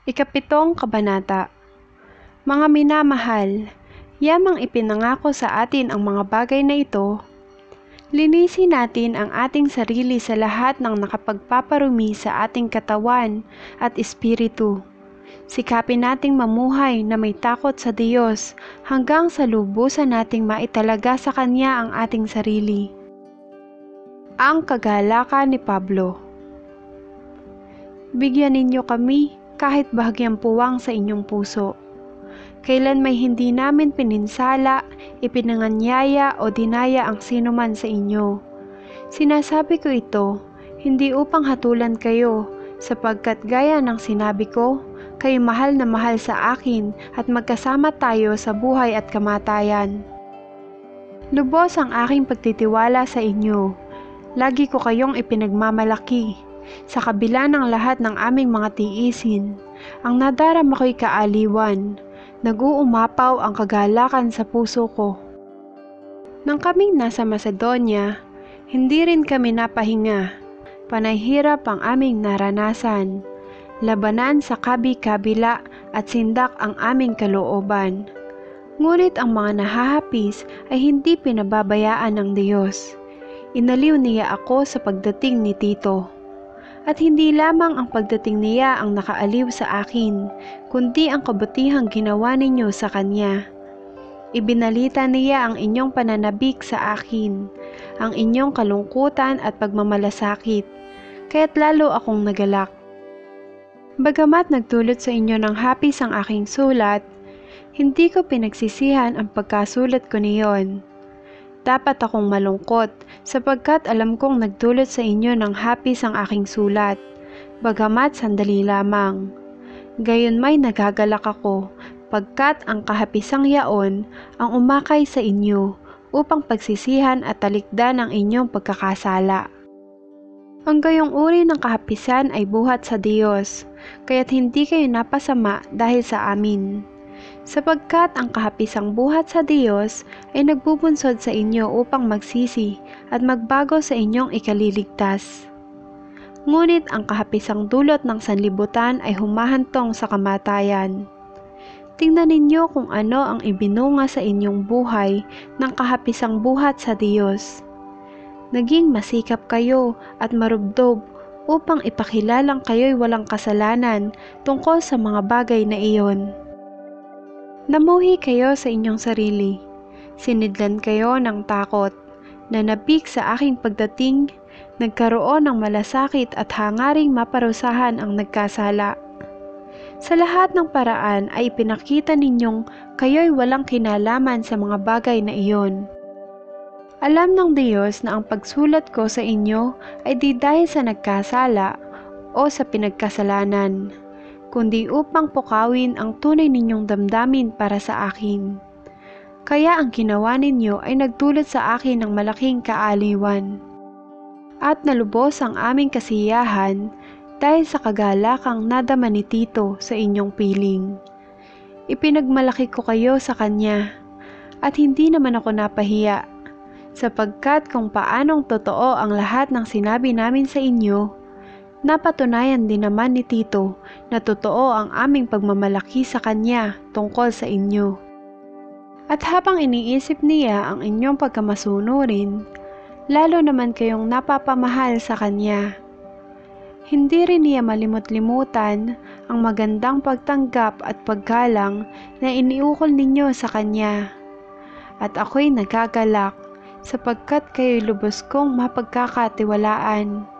Ikapitong Kabanata. Mga minamahal, yamang ipinangako sa atin ang mga bagay na ito. Linisin natin ang ating sarili sa lahat ng nakapagpaparumi sa ating katawan at espiritu. Sikapin nating mamuhay na may takot sa Diyos hanggang sa lubusan nating maitalaga sa Kanya ang ating sarili. Ang kagalakan ni Pablo. Bigyan ninyo kami kahit bahagyang puwang sa inyong puso. Kailan may hindi namin pininsala, ipinanganyaya o dinaya ang sinuman sa inyo. Sinasabi ko ito, hindi upang hatulan kayo, sapagkat gaya ng sinabi ko, kayo mahal na mahal sa akin at magkasama tayo sa buhay at kamatayan. Lubos ang aking pagtitiwala sa inyo. Lagi ko kayong ipinagmamalaki. Sa kabila ng lahat ng aming mga tiisin, ang nadarama ko'y kaaliwan. Nag-uumapaw ang kagalakan sa puso ko. Nang kaming nasa Macedonia, hindi rin kami napahinga. Panay hirap ang aming naranasan. Labanan sa kabi-kabila at sindak ang aming kalooban. Ngunit ang mga nahahapis ay hindi pinababayaan ng Diyos. Inaliw niya ako sa pagdating ni Tito. At hindi lamang ang pagdating niya ang nakaaliw sa akin, kundi ang kabutihang ginawa ninyo sa kanya. Ibinalita niya ang inyong pananabik sa akin, ang inyong kalungkutan at pagmamalasakit, kaya't lalo akong nagalak. Bagamat nagdulot sa inyo ng hapis ang aking sulat, hindi ko pinagsisihan ang pagkasulat ko niyon. Dapat akong malungkot sapagkat alam kong nagdulot sa inyo ng hapis ang aking sulat, bagamat sandali lamang. Gayon may nagagalak ako, pagkat ang kahapisang yaon ang umakay sa inyo upang pagsisihan at talikdan ang inyong pagkakasala. Ang gayong uri ng kahapisan ay buhat sa Diyos, kaya't hindi kayo napasama dahil sa amin. Sapagkat ang kahapisang buhat sa Diyos ay nagbubunsod sa inyo upang magsisi at magbago sa inyong ikaliligtas. Ngunit ang kahapisang dulot ng sanlibutan ay humahantong sa kamatayan. Tingnan ninyo kung ano ang ibinunga sa inyong buhay ng kahapisang buhat sa Diyos. Naging masikap kayo at marubdob upang ipakilalang kayo'y walang kasalanan tungkol sa mga bagay na iyon. Namuhi kayo sa inyong sarili, sinidlan kayo ng takot, nanabik sa aking pagdating, nagkaroon ng malasakit at hangaring maparusahan ang nagkasala. Sa lahat ng paraan ay ipinakita ninyong kayo'y walang kinalaman sa mga bagay na iyon. Alam ng Diyos na ang pagsulat ko sa inyo ay di dahil sa nagkasala o sa pinagkasalanan, kundi upang pukawin ang tunay ninyong damdamin para sa akin. Kaya ang ginawa ninyo ay nagdulot sa akin ng malaking kaaliwan. At nalubos ang aming kasiyahan dahil sa kagalakang nadama ni Tito sa inyong piling. Ipinagmalaki ko kayo sa kanya, at hindi naman ako napahiya, sapagkat kung paanong totoo ang lahat ng sinabi namin sa inyo, napatunayan din naman ni Tito na totoo ang aming pagmamalaki sa kanya tungkol sa inyo. At habang iniisip niya ang inyong pagkamasunurin, lalo naman kayong napapamahal sa kanya. Hindi rin niya malimot-limutan ang magandang pagtanggap at paggalang na iniukol ninyo sa kanya. At ako'y nagagalak sapagkat kayo'y lubos kong mapagkakatiwalaan.